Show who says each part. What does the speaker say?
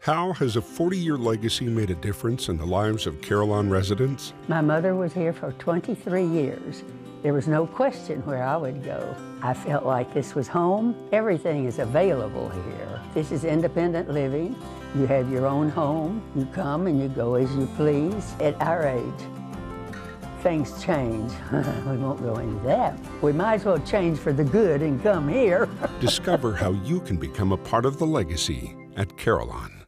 Speaker 1: How has a 40-year legacy made a difference in the lives of Carillon residents?
Speaker 2: My mother was here for 23 years. There was no question where I would go. I felt like this was home. Everything is available here. This is independent living. You have your own home. You come and you go as you please. At our age, things change. We won't go into that. We might as well change for the good and come here.
Speaker 1: Discover how you can become a part of the legacy at Carillon.